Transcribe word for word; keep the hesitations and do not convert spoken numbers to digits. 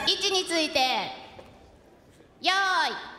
位置について、よーい